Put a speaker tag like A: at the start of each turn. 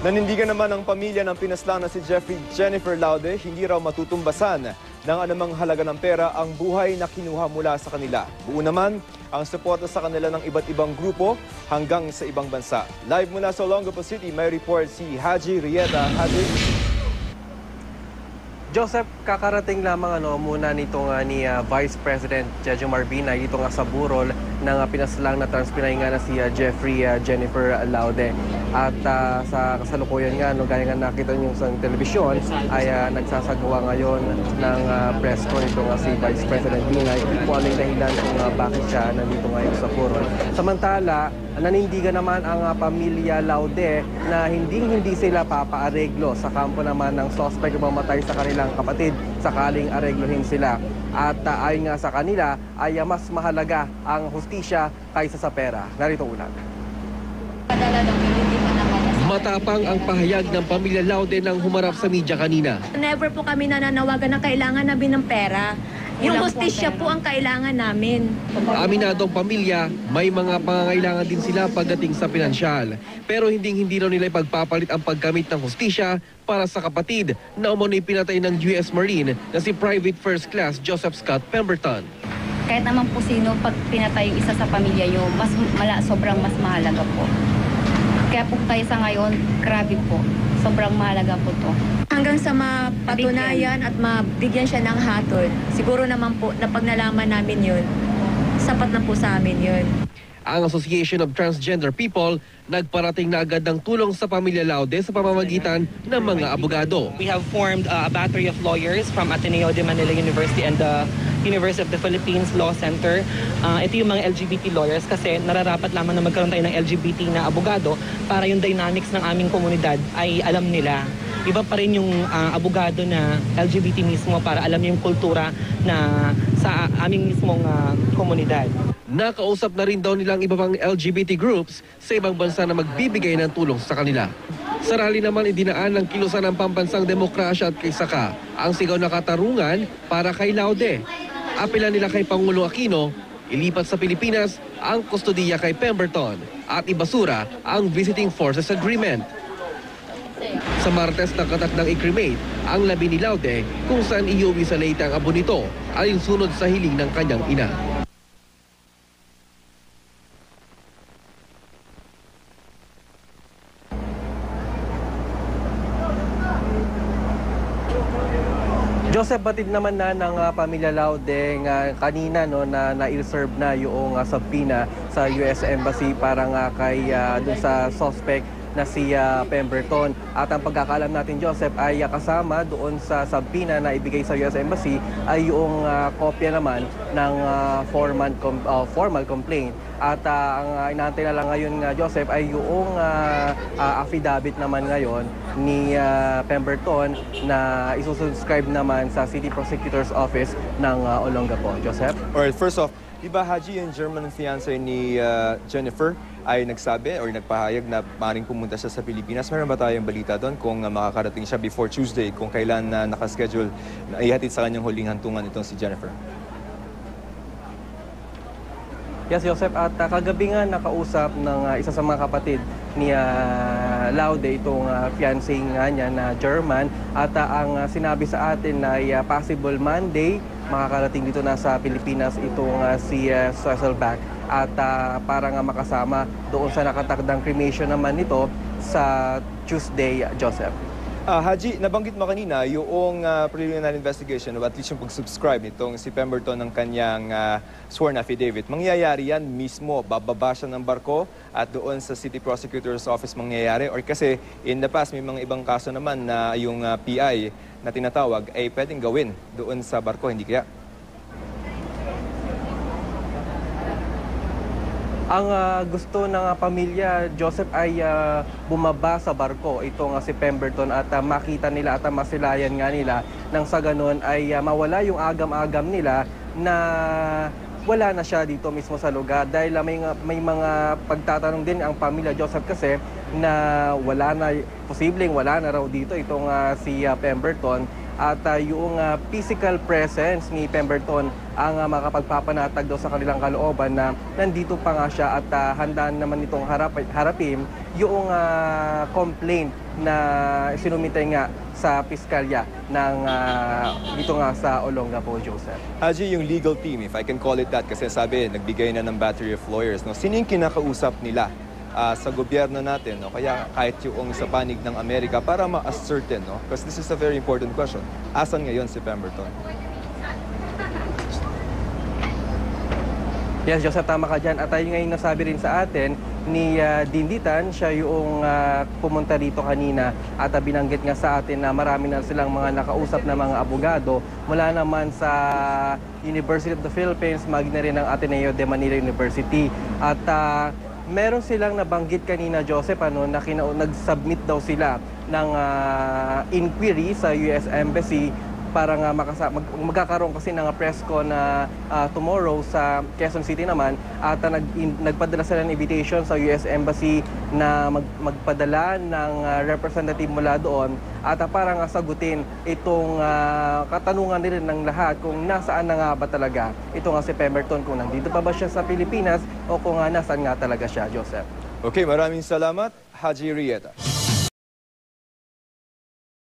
A: Nanindigan naman ang pamilya ng pinaslang na si Jennifer Laude, hindi raw matutumbasan ng anumang halaga ng pera ang buhay na kinuha mula sa kanila. Buo naman ang suporta sa kanila ng iba't ibang grupo hanggang sa ibang bansa. Live mula sa Olongapo City, may report si Haji Rieta. Haji.
B: Joseph, kakarating lamang muna nito nga ni Vice President Jejo Marbina dito nga sa burol ng pinaslang na transpinay nga na si Jennifer Laude. At sa kasalukuyan nga, gaya nga nakita niyo sa telebisyon, ay nagsasagawa ngayon ng press con ito nga si Vice President Binay kung ano yung dahilan kung bakit siya nandito ngayon sa burol. Samantala, nanindigan naman ang pamilya Laude na hindi sila papaareglo sa kampo naman ng suspect na mamatay sa kanilang kapatid sakaling areglohin sila. At ayon nga sa kanila ay mas mahalaga ang hustisya kaysa sa pera. Narito ulat. Matapang ang pahayag ng pamilya Laude nang humarap sa media kanina.
C: Never po kami nananawagan na kailangan namin ng pera. Yung hustisya po ang kailangan namin.
B: Aminadong pamilya, may mga pangangailangan din sila pagdating sa pinansyal. Pero hindi raw nila ipagpapalit ang paggamit ng hustisya para sa kapatid na umano'y pinatay ng US Marine na si Private First Class Joseph Scott Pemberton.
D: Kahit naman po sino, pag pinatay yung isa sa pamilya nyo, sobrang mas mahalaga po. Kaya po tayo sa ngayon, grabe po. Sobrang mahalaga po to.
C: Hanggang sa mapatunayan at mabigyan siya ng hatol, siguro naman po na pag nalaman namin yun, sapat na po sa amin yun.
B: Ang Association of Transgender People nagparating na agad ng tulong sa pamilya Laude sa pamamagitan ng mga abogado.
E: We have formed a battery of lawyers from Ateneo de Manila University and the University of the Philippines Law Center. Ito yung mga LGBT lawyers kasi nararapat lamang na magkaroon tayo ng LGBT na abogado para yung dynamics ng aming komunidad ay alam nila. Iba pa rin yung abogado na LGBT mismo para alam yung kultura na sa aming mismong komunidad.
B: Nakausap na rin daw nilang iba pang LGBT groups sa ibang bansa na magbibigay ng tulong sa kanila. Sa rally naman idinaan ng kilusan ng pambansang demokrasya at kay Saka ang sigaw na katarungan para kay Laude. Apela nila kay Pangulong Aquino, ilipat sa Pilipinas ang kustodiya kay Pemberton at ibasura ang Visiting Forces Agreement. Sa Martes nakatakdang i-cremate ang labi ni Laude kung saan iuwi sa Leyte ang abo nito alinsunod sa hiling ng kanyang ina. Joseph, batid naman na ng pamilya Laude kanina na na-serve na yung subpoena sa US Embassy para kay dun sa suspect na si Pemberton. At ang pagkakaalam natin, Joseph, ay kasama doon sa subpoena na ibigay sa US Embassy ay yung kopya naman ng formal complaint. At ang inaantay na lang ngayon, Joseph, ay yung affidavit naman ngayon ni Pemberton na isusubscribe naman sa City Prosecutor's Office ng Olongapo. Joseph?
A: Alright, first off, diba Haji, yung German fiancé ni Jennifer ay nagsabi or nagpahayag na maaaring pumunta siya sa Pilipinas. Meron ba tayong balita doon kung makakarating siya before Tuesday, kung kailan na nakaschedule na ihatid sa kanyang huling hantungan itong si Jennifer?
B: Yes, Joseph, at kagabi nga nakausap ng isa sa mga kapatid ni Laude, itong fiancé nga niya na German, at ang sinabi sa atin ay possible Monday makakarating dito na sa Pilipinas itong si Cecil Back at para nga makasama doon sa nakatakdang cremation naman nito sa Tuesday, Joseph.
A: Haji, nabanggit mo kanina yung preliminary investigation o at least yung pag-subscribe nitong si Pemberton ng kanyang sworn affidavit. Mangyayari yan mismo, bababa siya ng barko at doon sa City Prosecutor's Office mangyayari? Or kasi in the past may mga ibang kaso naman na yung PI na tinatawag ay pwedeng gawin doon sa barko, hindi kaya?
B: Ang gusto ng pamilya, Joseph, ay bumaba sa barko itong si Pemberton at makita nila at masilayan nga nila nang sa ganun ay mawala yung agam-agam nila na wala na siya dito mismo sa lugar. Dahil may mga pagtatanong din ang pamilya, Joseph, kasi na posibleng wala na raw dito itong si Pemberton. at yung physical presence ni Pemberton ang makapagpapanatag daw sa kanilang kalooban na nandito pa nga siya at handaan naman itong harapin yung complaint na sinumite nga sa piskalya ng dito nga sa Olongapo, Joseph.
A: Haji, yung legal team, if I can call it that, kasi sabi, nagbigay na ng battery of lawyers. No? Sino yung kinakausap nila sa gobyerno natin? No? Kaya kahit yung sa panig ng Amerika para ma-ascertain, no? Because this is a very important question. Asan ngayon si Pemberton?
B: Yes, Joseph, tama ka dyan. At tayo ngayon nasabi rin sa atin ni Dinditan, siya yung pumunta dito kanina at binanggit nga sa atin na marami na silang mga nakausap na mga abogado mula naman sa University of the Philippines, maging na rin ng Ateneo de Manila University. At meron silang nabanggit kanina, Joseph, na nag-submit daw sila ng inquiry sa US Embassy para nga magkakaroon kasi ng press con na tomorrow sa Quezon City naman at nagpadala sila ng invitation sa US Embassy na magpadala ng representative mula doon at para nga sagutin itong katanungan nila ng lahat kung nasaan na nga ba talaga ito nga si Pemberton, kung nandito pa ba siya sa Pilipinas o kung nasaan nga talaga siya, Joseph.
A: Okay, maraming salamat, Haji Rieta.